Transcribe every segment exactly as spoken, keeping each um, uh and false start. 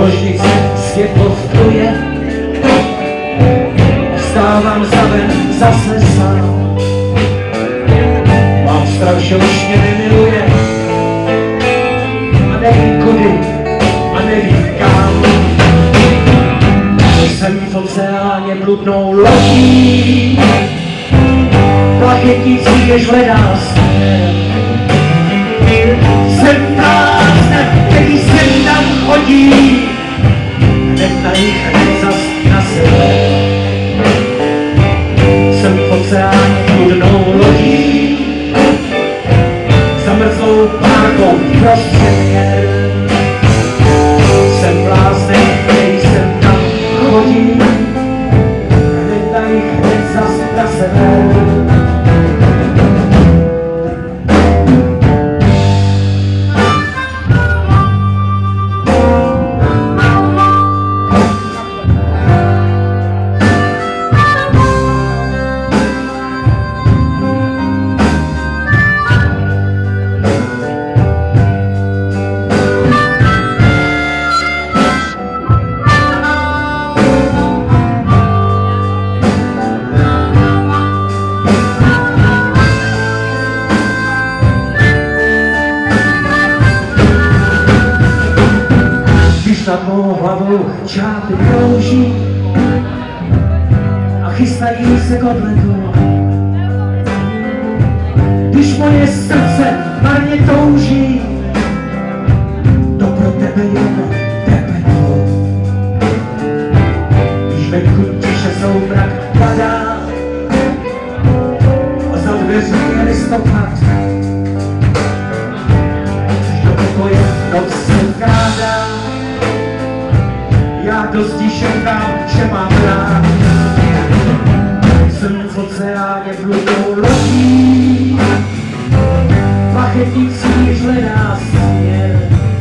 ložnici světlo vpluje, vstávám za ven zase sám. Mám strach, že už mě nemiluje a nevím kudy a nevím kam. Jsem v oceáně bludnou lodí, plachetnící, jež hledá směr. Jsem prázdne, který sem tam chodí, hned na jich, hned zas na sever. Jsem v oceáně bludnou lodí, zamrzlou párkou prostřed měr. Jsem prázdne, který sem tam chodí, hned na jich, hned zas na sever. Nad mou hlavou čápy krouží a chystají se k odletu. Když moje srdce marně touží, to pro tebe jen tepetu. Když venku tiše soumrak padá a za dveří je listopad, když do pokoje noc se vkrádá, já dost šeptám, že mám rád. Jsem v oceáně bludnou lodí, plachetnící, jež hledá směr.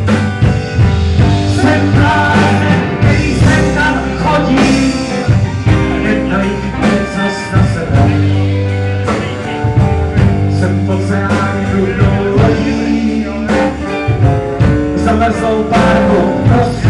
Jsem prázdne, který sem tam chodí, hned na jich, hned zas na sebe. Jsem v oceáně bludnou lodí, zamrzlou párkou prostřed.